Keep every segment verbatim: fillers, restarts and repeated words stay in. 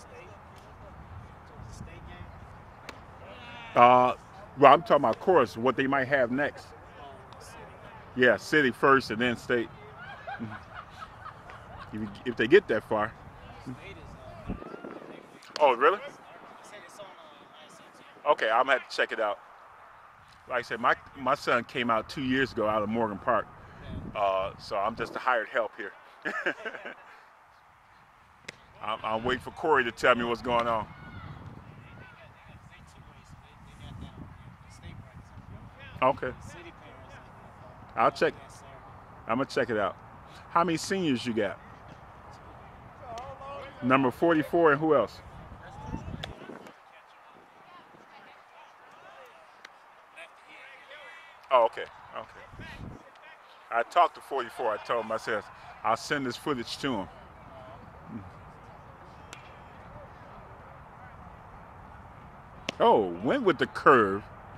Uh, well, I'm talking about course, what they might have next. Yeah, city first and then state. If, you, if they get that far. Oh, really? Okay, I'm gonna have to check it out. Like I said, my my son came out two years ago out of Morgan Park, uh, so I'm just a hired help here. I'm, I'm waiting for Corey to tell me what's going on. Okay. I'll check. I'm gonna check it out. How many seniors you got? Number forty-four and who else? Oh, okay. Okay. I talked to forty-four. I told him, I said, I'll send this footage to him. Oh, went with the curve.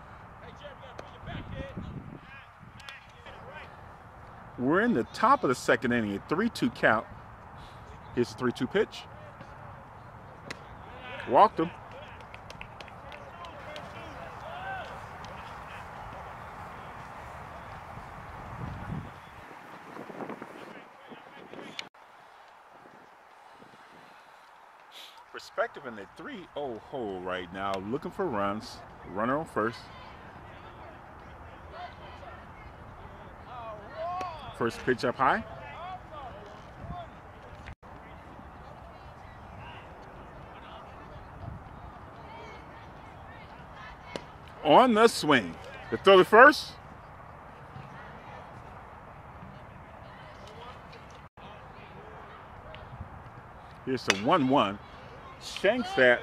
We're in the top of the second inning, a three two count. Here's the three two pitch. Walked him. Perspective in the three oh hole right now, looking for runs. Runner on first. First pitch up high. On the swing. The throw to first. Here's the one one. Shanks that.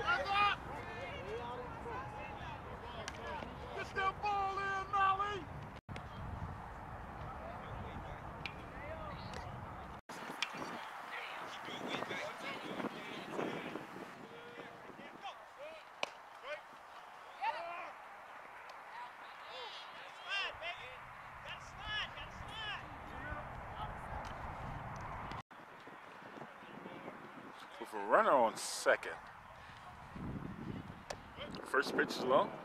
With a runner on second. First pitch is low.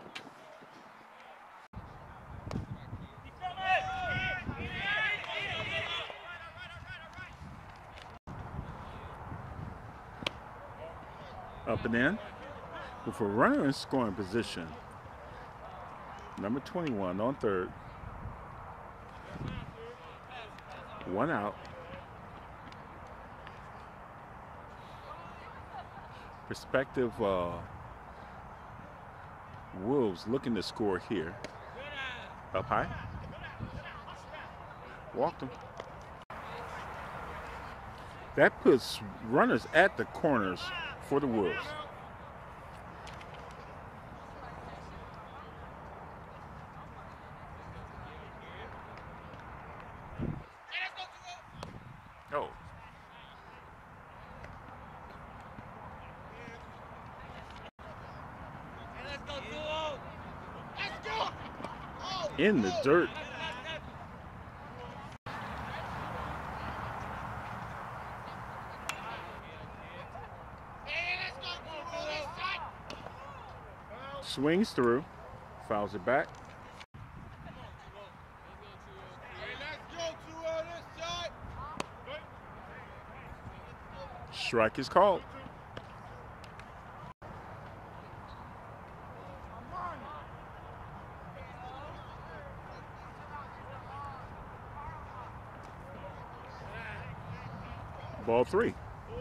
Up and in. With a runner in scoring position. Number twenty-one on third. One out. Perspective uh, Wolves looking to score here. Up high. Walked him. That puts runners at the corners for the Wolves. Oh. In the dirt. Swings through, fouls it back. Strike is called. Ball three.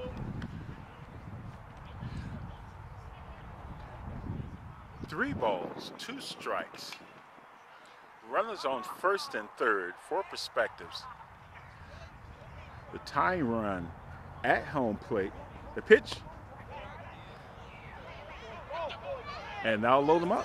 Three balls, two strikes. Runners on first and third, four perspectives. The tying run at home plate. The pitch. And now load them up.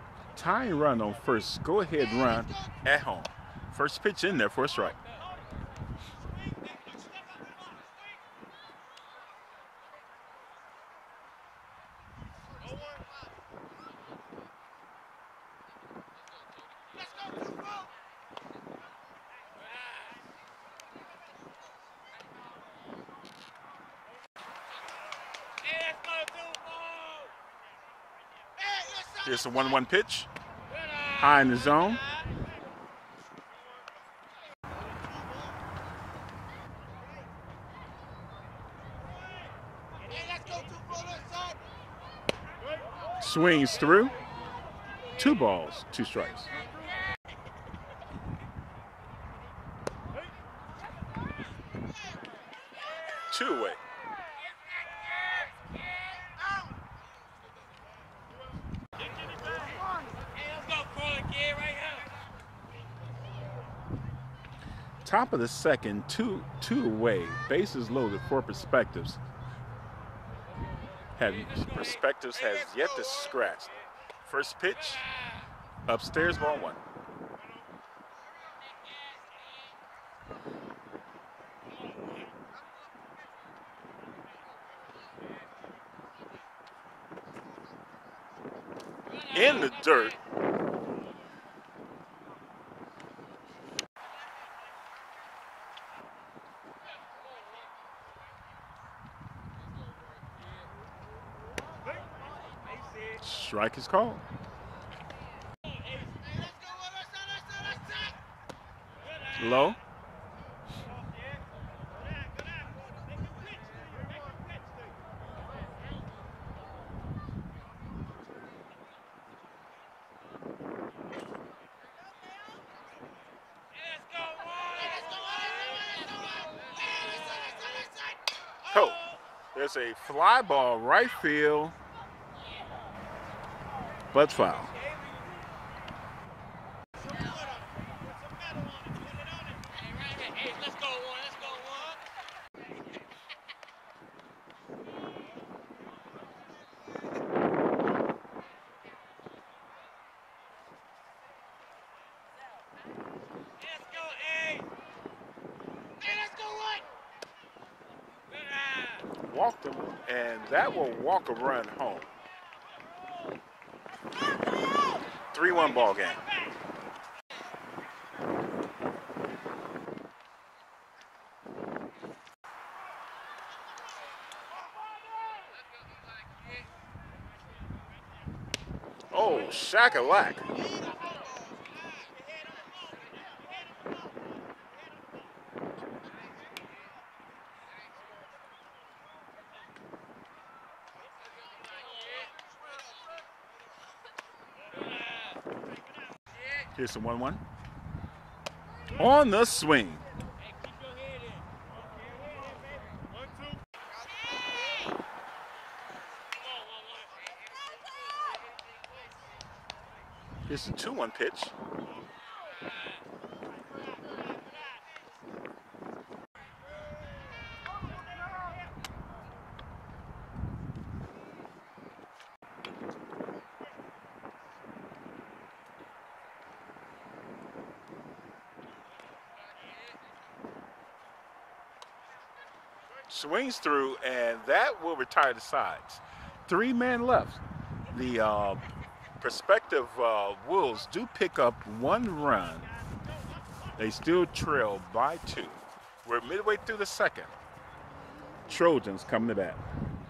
Tying run on first. Go ahead run at home. First pitch in there for a strike. Here's a one one pitch. High in the zone. Swings through. Two balls, two strikes. Two away. Top of the second, two two away. Bases loaded for Perspectives. Have Perspectives has yet to scratch. First pitch, upstairs, ball one. In the dirt. Strike is called. Low. Oh, there's a fly ball right field, but foul. Walked him, and that will walk a run home. three one ball game. Oh, shack-a-lack. Here's the one one. On the swing. Here's the two one pitch. Swings through, and that will retire the sides. Three men left. The uh, Prospective uh, Wolves do pick up one run. They still trail by two. We're midway through the second. Trojans coming to bat.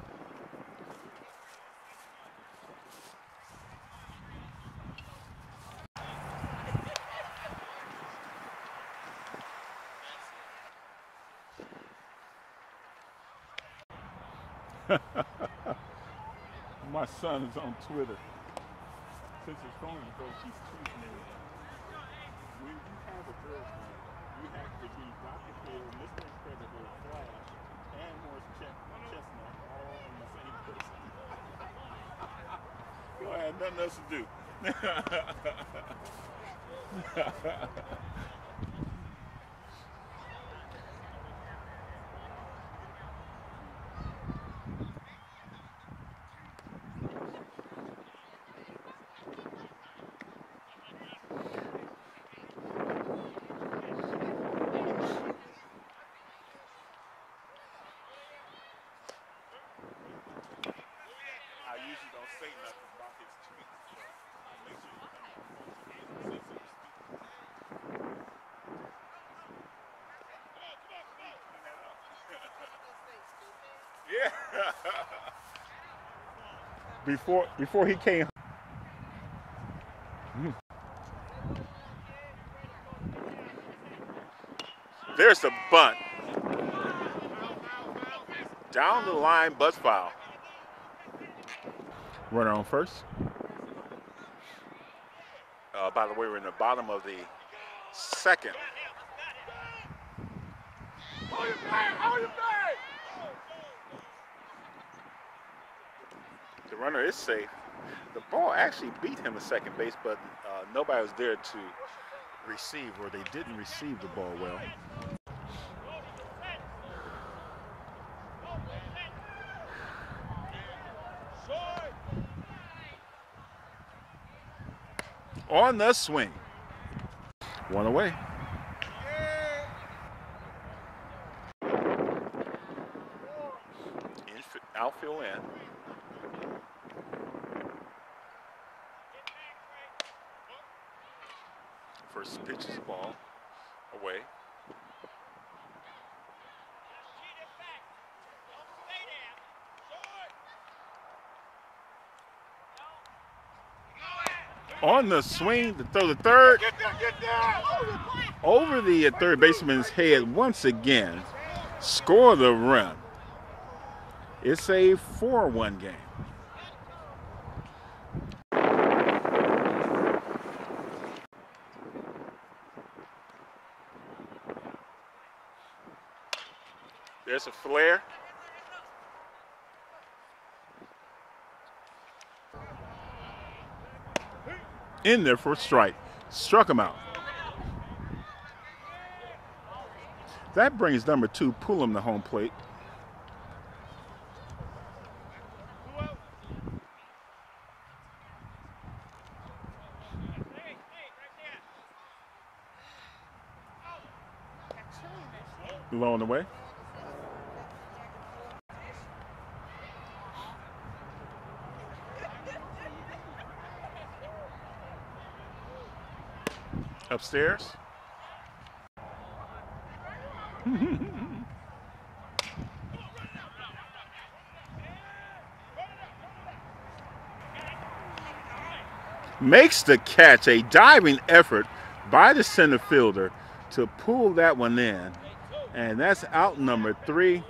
My son is on Twitter. Since his phone is broke, he's tweeting everything. When you have a girlfriend, you have to be Doctor Phil, Mister Incredible, Flash, and Morris Chestnut all in the same person. Well, I had nothing else to do. Yeah. before before he came There's the bunt. Down the line, but foul. Runner on first. Uh, by the way, we're in the bottom of the second. The runner is safe. The ball actually beat him at second base, but uh, nobody was there to receive, or they didn't receive the ball well. On the swing. One away. Inf outfield in. First pitch is the ball. Away. On the swing to throw the third. Get there, get there. Over the uh, third baseman's head once again. Score the run. It's a four one game. There's a flare. In there for a strike. Struck him out. That brings number two, Pullum, to home plate. Low on the way. Upstairs. Makes the catch. A diving effort by the center fielder to pull that one in. And that's out number three.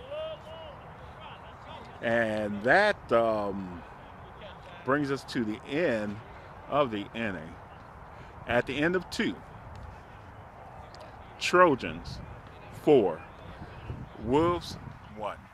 And that um, brings us to the end of the inning. At the end of two, Trojans four, Wolves one.